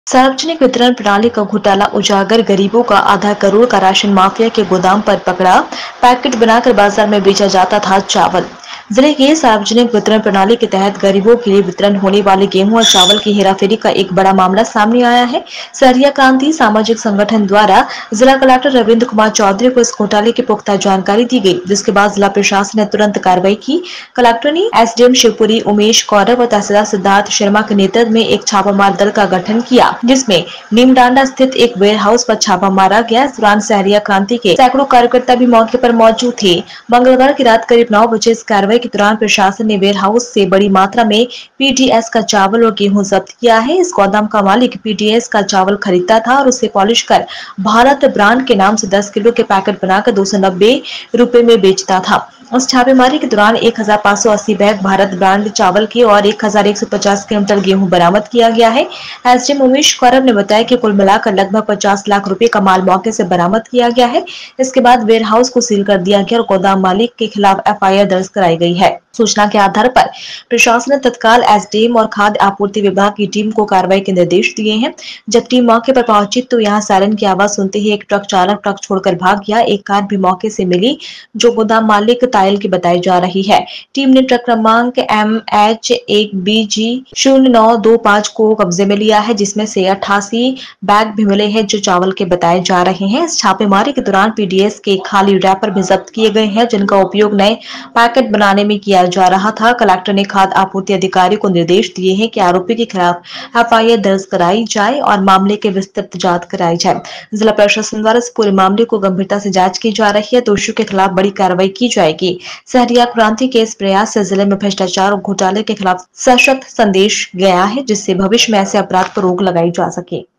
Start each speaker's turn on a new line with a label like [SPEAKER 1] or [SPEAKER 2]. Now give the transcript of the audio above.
[SPEAKER 1] सार्वजनिक वितरण प्रणाली का घोटाला उजागर, गरीबों का आधा करोड़ का राशन माफिया के गोदाम पर पकड़ा। पैकेट बनाकर बाजार में बेचा जाता था चावल। जिले के सार्वजनिक वितरण प्रणाली के तहत गरीबों के लिए वितरण होने वाले गेहूं और चावल की हेराफेरी का एक बड़ा मामला सामने आया है। सहरिया क्रांति सामाजिक संगठन द्वारा जिला कलेक्टर रविंद्र कुमार चौधरी को इस घोटाले की पुख्ता जानकारी दी गई, जिसके बाद जिला प्रशासन ने तुरंत कार्रवाई की। कलेक्टर ने एसडीएम शिवपुरी उमेश कौरव और तहसीलदार सिद्धार्थ शर्मा के नेतृत्व में एक छापामार दल का गठन किया, जिसमें नीमडांडा स्थित एक वेयर हाउस पर छापा मारा गया। इस दौरान सहरिया क्रांति के सैकड़ों कार्यकर्ता भी मौके पर मौजूद थे। मंगलवार की रात करीब 9 बजे इस कार्रवाई के दौरान प्रशासन ने वेयर हाउस से बड़ी मात्रा में पीडीएस का चावल और गेहूं जब्त किया है। इस गोदाम का मालिक पीडीएस का चावल खरीदता था और उसे पॉलिश कर भारत ब्रांड के नाम से 10 किलो के पैकेट बनाकर 290 रुपए में बेचता था। उस छापेमारी के दौरान 1580 बैग भारत ब्रांड चावल के और 1150 क्विंटल गेहूं बरामद किया गया है। एसडीएम उमेश कौरव ने बताया कि कुल मिलाकर लगभग 50 लाख रुपए का माल मौके से बरामद किया गया है। इसके बाद वेयर हाउस को सील कर दिया गया और गोदाम मालिक के खिलाफ एफआईआर दर्ज कराई गई है। सूचना के आधार पर प्रशासन ने तत्काल एसडीएम और खाद्य आपूर्ति विभाग की टीम को कार्रवाई के निर्देश दिए हैं। जब टीम मौके पर पहुंची तो यहां सायरन की आवाज सुनते ही एक ट्रक चालक ट्रक छोड़कर भाग गया। एक कार भी मौके से मिली जो गोदाम मालिक तायल की बताई जा रही है। टीम ने ट्रक क्रमांक MH1BG0925 को कब्जे में लिया है, जिसमें से 88 बैग भी मिले हैं जो चावल के बताए जा रहे हैं। इस छापेमारी के दौरान पीडीएस के खाली रैपर भी जब्त किए गए हैं, जिनका उपयोग नए पैकेट बनाने में किया जा रहा था। कलेक्टर ने खाद्य आपूर्ति अधिकारी को निर्देश दिए हैं कि आरोपी के खिलाफ एफआईआर दर्ज कराई जाए और मामले की विस्तृत जांच कराई जाए। जिला प्रशासन द्वारा इस पूरे मामले को गंभीरता से जांच की जा रही है। दोषियों के खिलाफ बड़ी कार्रवाई की जाएगी। सहरिया क्रांति के इस प्रयास से जिले में भ्रष्टाचार और घोटाले के खिलाफ सशक्त संदेश गया है, जिससे भविष्य में ऐसे अपराध पर रोक लगाई जा सके।